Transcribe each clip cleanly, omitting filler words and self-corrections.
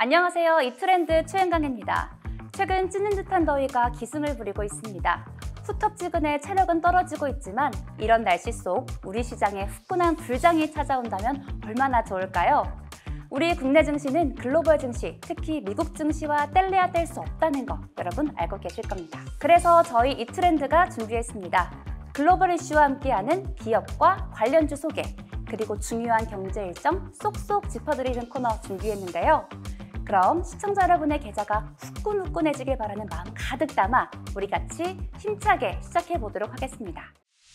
안녕하세요. 이트렌드 최은강입니다. 최근 찌는 듯한 더위가 기승을 부리고 있습니다. 후텁지근해 체력은 떨어지고 있지만 이런 날씨 속 우리 시장에 후끈한 불장이 찾아온다면 얼마나 좋을까요? 우리 국내 증시는 글로벌 증시, 특히 미국 증시와 뗄래야 뗄 수 없다는 거 여러분 알고 계실 겁니다. 그래서 저희 이트렌드가 준비했습니다. 글로벌 이슈와 함께하는 기업과 관련주 소개, 그리고 중요한 경제 일정 쏙쏙 짚어드리는 코너 준비했는데요. 그럼 시청자 여러분의 계좌가 후끈후끈해지길 바라는 마음 가득 담아 우리 같이 힘차게 시작해 보도록 하겠습니다.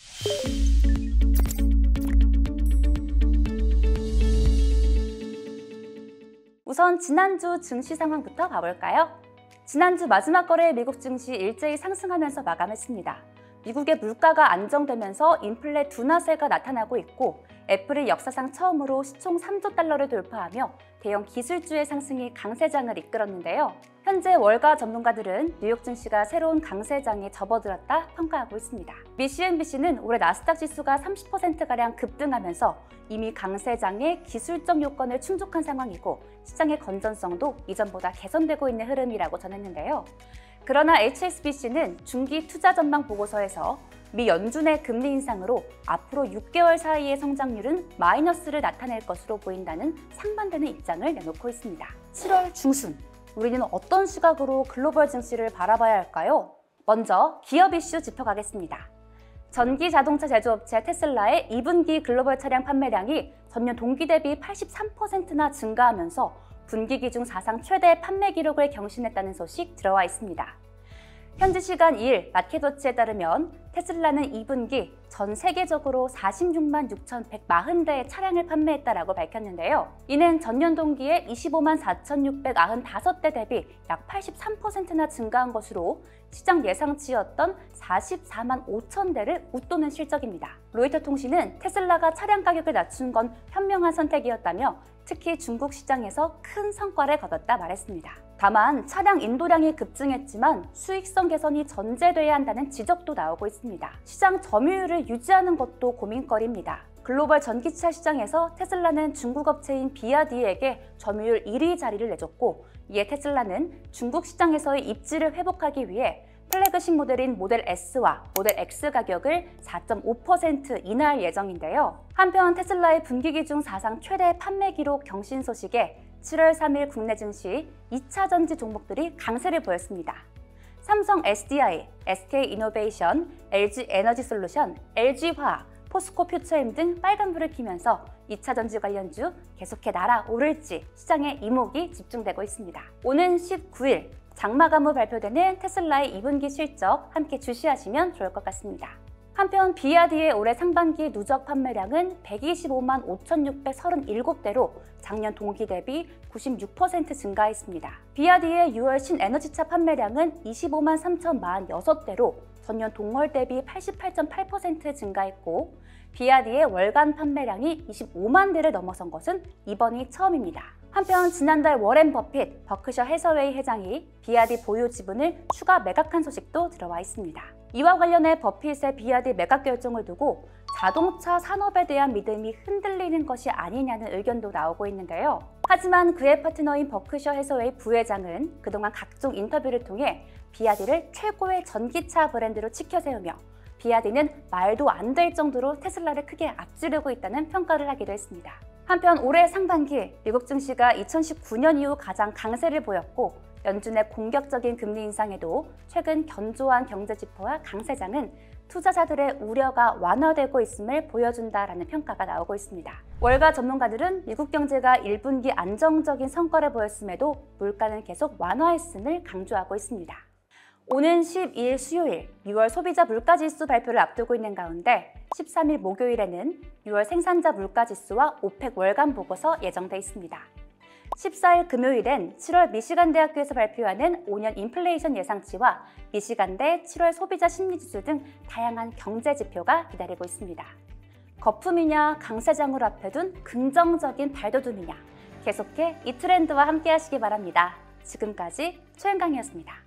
우선 지난주 증시 상황부터 봐볼까요? 지난주 마지막 거래 미국 증시 일제히 상승하면서 마감했습니다. 미국의 물가가 안정되면서 인플레 둔화세가 나타나고 있고 애플이 역사상 처음으로 시총 3조 달러를 돌파하며 대형 기술주의 상승이 강세장을 이끌었는데요. 현재 월가 전문가들은 뉴욕 증시가 새로운 강세장에 접어들었다 평가하고 있습니다. 미 CNBC는 올해 나스닥 지수가 30%가량 급등하면서 이미 강세장의 기술적 요건을 충족한 상황이고 시장의 건전성도 이전보다 개선되고 있는 흐름이라고 전했는데요. 그러나 HSBC는 중기 투자 전망 보고서에서 미 연준의 금리 인상으로 앞으로 6개월 사이의 성장률은 마이너스를 나타낼 것으로 보인다는 상반되는 입장을 내놓고 있습니다. 7월 중순, 우리는 어떤 시각으로 글로벌 증시를 바라봐야 할까요? 먼저 기업 이슈 짚어가겠습니다. 전기 자동차 제조업체 테슬라의 2분기 글로벌 차량 판매량이 전년 동기 대비 83%나 증가하면서 분기 기준 사상 최대 판매 기록을 경신했다는 소식 들어와 있습니다. 현지 시간 2일 마켓워치에 따르면 테슬라는 2분기 전 세계적으로 46만 6,140대의 차량을 판매했다라고 밝혔는데요. 이는 전년 동기에 25만 4,695대 대비 약 83%나 증가한 것으로 시장 예상치였던 44만 5천 대를 웃도는 실적입니다. 로이터 통신은 테슬라가 차량 가격을 낮춘 건 현명한 선택이었다며 특히 중국 시장에서 큰 성과를 거뒀다 말했습니다. 다만 차량 인도량이 급증했지만 수익성 개선이 전제돼야 한다는 지적도 나오고 있습니다. 시장 점유율을 유지하는 것도 고민거리입니다. 글로벌 전기차 시장에서 테슬라는 중국 업체인 비아디에게 점유율 1위 자리를 내줬고, 이에 테슬라는 중국 시장에서의 입지를 회복하기 위해 플래그십 모델인 모델 S와 모델 X 가격을 4.5% 인하할 예정인데요. 한편 테슬라의 분기 기준 사상 최대 판매 기록 경신 소식에 7월 3일 국내 증시 2차 전지 종목들이 강세를 보였습니다. 삼성 SDI, SK이노베이션, LG에너지솔루션, LG화학, 포스코퓨처엠 등 빨간불을 켜면서 2차 전지 관련주 계속해 날아오를지 시장에 이목이 집중되고 있습니다. 오는 19일 장마감 후 발표되는 테슬라의 2분기 실적 함께 주시하시면 좋을 것 같습니다. 한편 비아디의 올해 상반기 누적 판매량은 125만 5,637대로 작년 동기 대비 96% 증가했습니다. 비아디의 6월 신에너지차 판매량은 25만 3,046대로 전년 동월 대비 88.8% 증가했고, 비아디의 월간 판매량이 25만 대를 넘어선 것은 이번이 처음입니다. 한편 지난달 워렌 버핏 버크셔 해서웨이 회장이 비아디 보유 지분을 추가 매각한 소식도 들어와 있습니다. 이와 관련해 버핏의 비아디 매각 결정을 두고 자동차 산업에 대한 믿음이 흔들리는 것이 아니냐는 의견도 나오고 있는데요. 하지만 그의 파트너인 버크셔 해서웨이 부회장은 그동안 각종 인터뷰를 통해 비아디를 최고의 전기차 브랜드로 치켜세우며 비아디는 말도 안 될 정도로 테슬라를 크게 앞지르고 있다는 평가를 하기도 했습니다. 한편 올해 상반기 미국 증시가 2019년 이후 가장 강세를 보였고, 연준의 공격적인 금리 인상에도 최근 견조한 경제 지표와 강세장은 투자자들의 우려가 완화되고 있음을 보여준다라는 평가가 나오고 있습니다. 월가 전문가들은 미국 경제가 1분기 안정적인 성과를 보였음에도 물가는 계속 완화했음을 강조하고 있습니다. 오는 12일 수요일 6월 소비자 물가지수 발표를 앞두고 있는 가운데 13일 목요일에는 6월 생산자 물가지수와 오펙 월간 보고서 예정돼 있습니다. 14일 금요일엔 7월 미시간 대학교에서 발표하는 5년 인플레이션 예상치와 미시간대 7월 소비자 심리지수 등 다양한 경제 지표가 기다리고 있습니다. 거품이냐 강세장으로 앞에 둔 긍정적인 발돋움이냐, 계속해 이 트렌드와 함께 하시기 바랍니다. 지금까지 최은강이었습니다.